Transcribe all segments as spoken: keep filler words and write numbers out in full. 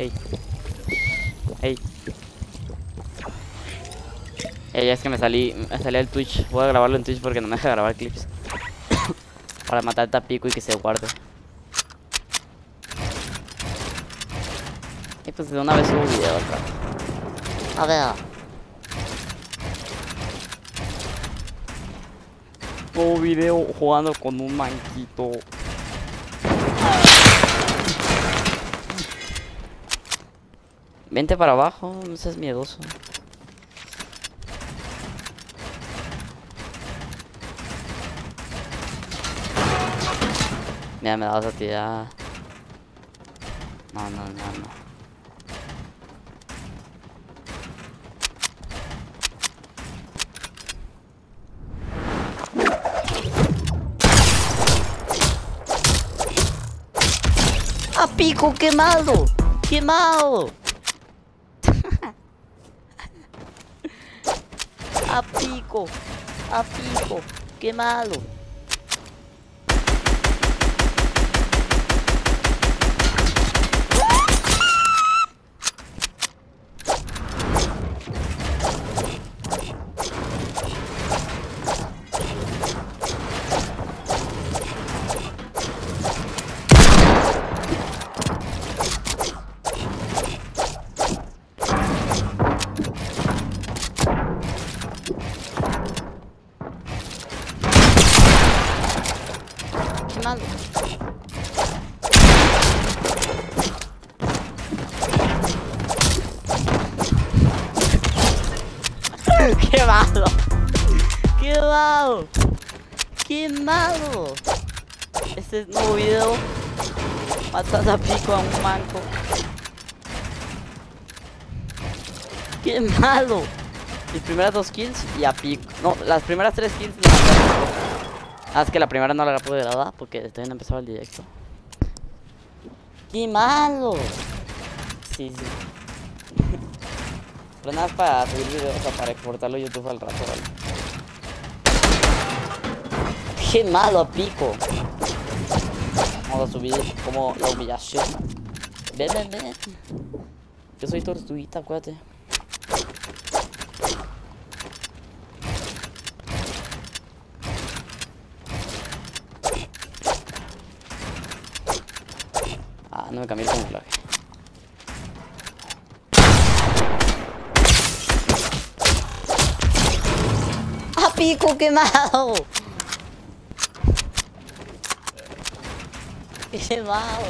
Ey. Ey. Ey, es que me salí, me salí del Twitch. Voy a grabarlo en Twitch porque no me deja grabar clips. Para matar a Pico y que se guarde. Y pues de una vez subo video al rato. A ver. Subo video jugando con un manquito. Vente para abajo, no seas miedoso. Mira, me dabas a tirar. No, no, no, no. ¡A Pico, quemado! ¡Quemado! ¡A Pico! ¡A Pico! ¡Quemado! Quemado. Quemado. Quemado. Quemado. Este es nuevo video. Matas a Pico a un manco. Quemado. Mis primeras dos kills y a Pico. No, las primeras tres kills no mataron. Ah, es que la primera no la pude grabar porque todavía no empezaba el directo. ¡Qué malo! Sí, sí. Pero nada más para subir videos, o sea, para exportarlo a YouTube al rato, ¿vale? ¡Qué malo, Pico! Vamos a subir como la humillación. Ven, ven, ven. Yo soy tortuguita, acuérdate. Ah, no me cambié el camuflaje. ¡Ah, Pico, quemado! ¡Quemado!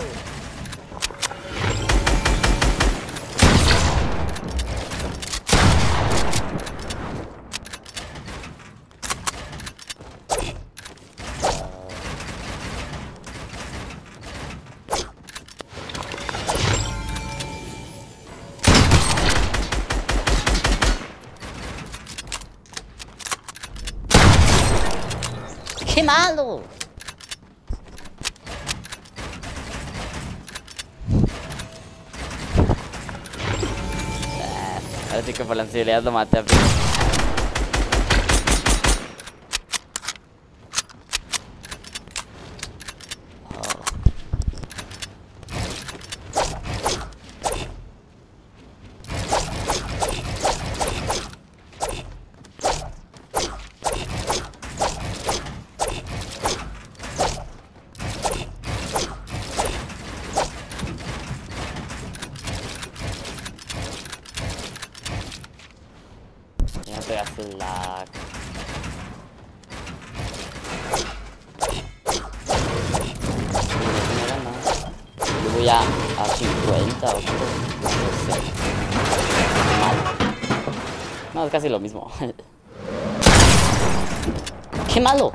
¡Qué malo! Ahora sí que por la ansiedad lo maté a Pico. Ya me pegaste el lag. Yo voy a, a cincuenta o qué. No sé. Mal. No, es casi lo mismo. ¡Qué malo!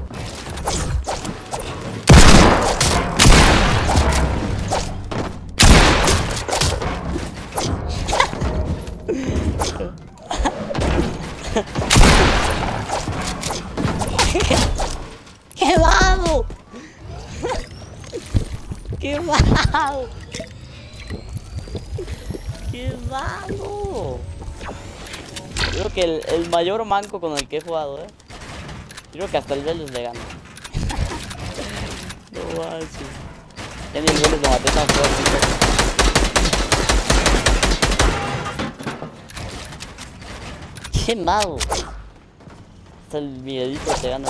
¡Qué malo! ¡Qué malo! ¡Qué malo! Creo que el, el mayor manco con el que he jugado, eh. Creo que hasta el Velus le gana. No manches. Ya ni el Velus lo maté tan fuerte. Qué mago. Hasta el Miguelito te gana.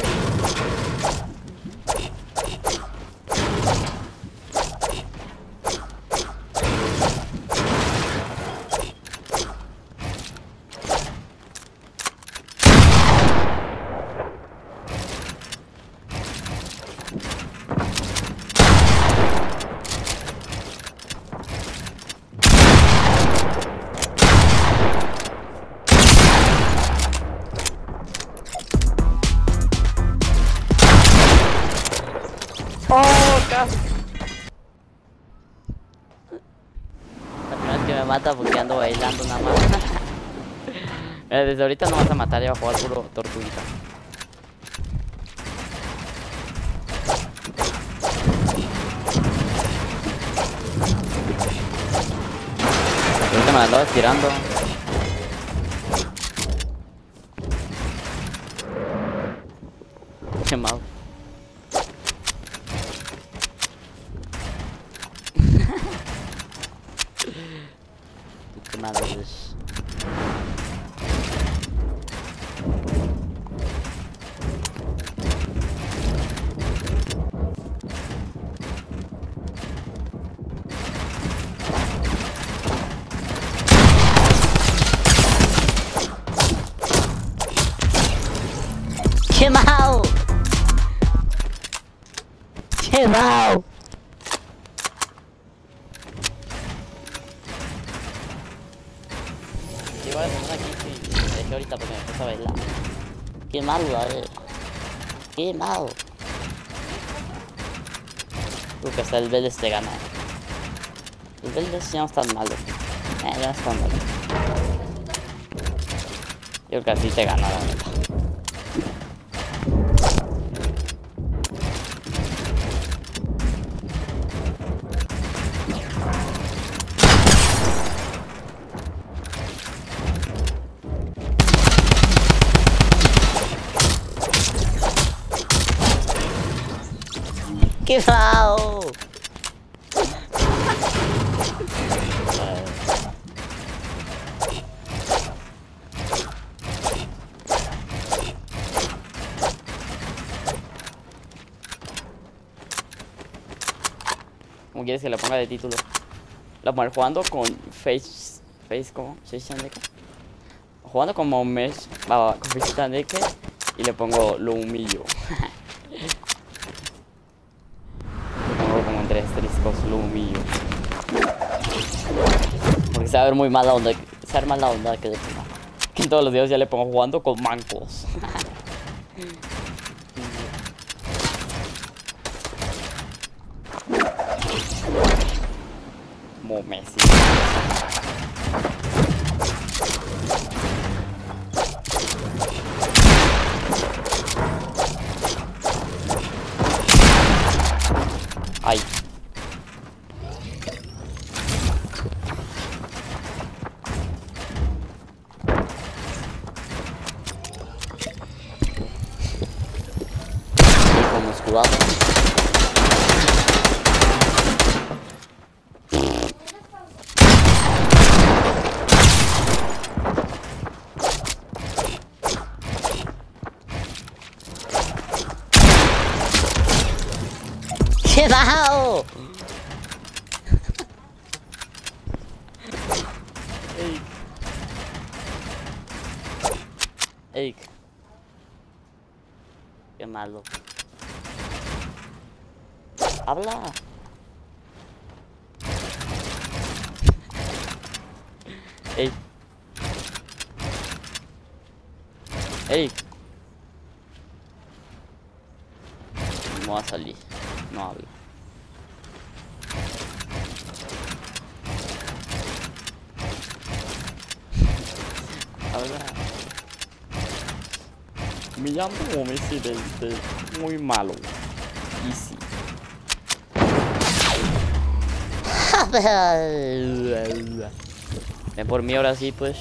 ¡Oh, casi! La primera vez que me mata porque ando bailando nada más. Mira, desde ahorita no vas a matar, ya va a jugar puro tortuguita. Ahorita me la andaba estirando. Qué mal. Qué malo es. ¡Qué mal! ¡Qué mal! Yo voy a poner aquí, sí, me dejé ahorita porque me puse a bailar. ¡Qué malo, a ver! ¡Qué malo! Creo que hasta el Vélez te gana. El Vélez ya no es tan malo. Eh, ya no es tan malo. Yo creo que así te gana, la neta. ¡Qué fao! ¿Cómo quieres que le ponga de título? La voy a poner jugando con Face... Face ¿cómo? Face Chandeke. Jugando como Mesh... Va, con Face Chandeke. Y le pongo lo humillo. Como entre asteriscos lo humillo. Porque se va a ver muy mala onda. Se va a ver mala onda que, que en todos los días ya le pongo jugando con mancos. Como Messi. Ay. Y como escudado. ¡Qué bajo! Ey. Ey. Qué malo. Habla. Ey. Ey. No va a salir. No habla. Habla. Me llamo Messi del, del muy malo. Easy. Ven por mí ahora sí, pues.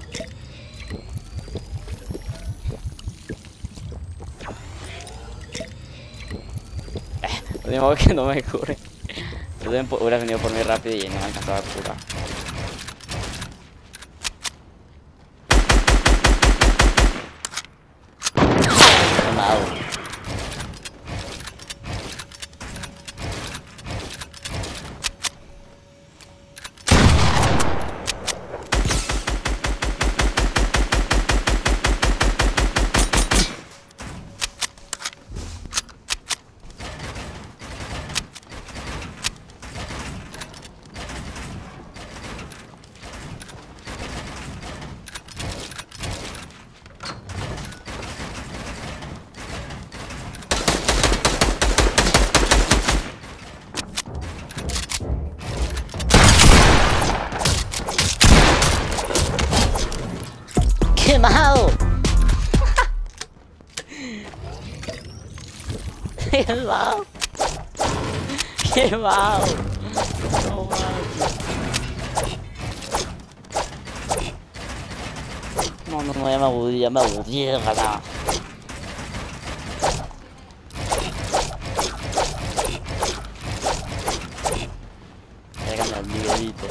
De modo que no me cubre. Hubiera venido por mí rápido y no me alcanzaba a curar. Quemado. Quemado. No manches. No, no, no, ya me aburrí, ya me aburrí de ganar. Tráigame al Miguelito.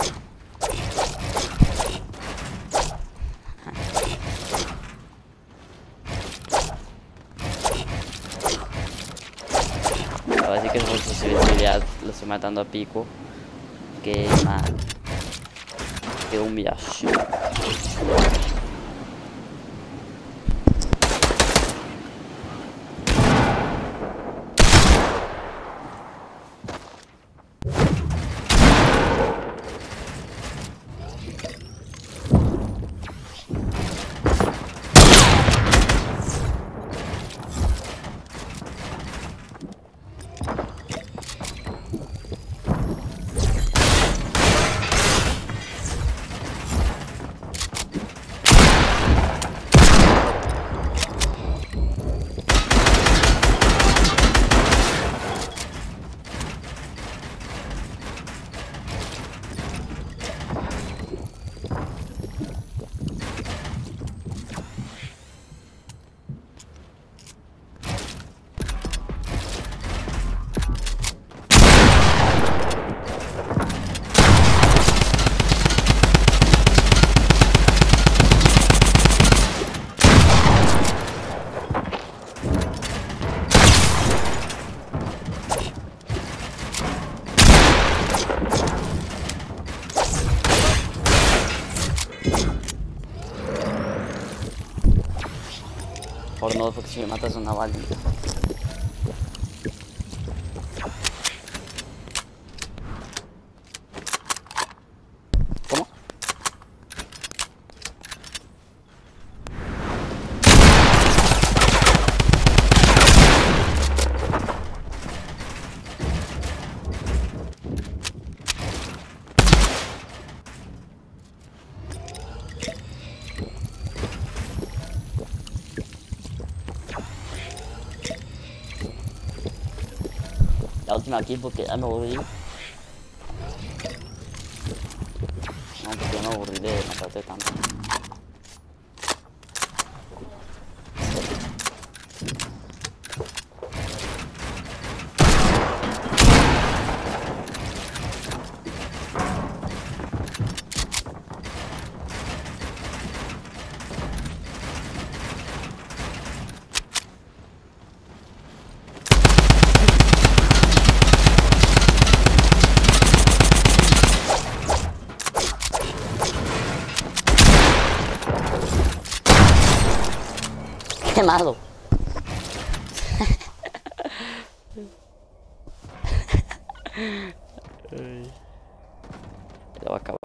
Ahora sí que es por su sensibilidad lo estoy matando a pico. Qué mal. Qué humillación. Por no, porque si me matas una bala. ¿Cómo? La última aquí porque ya me aburrí. No, porque ya me aburrí de matarte tanto. Quemado. Ya va a acabar.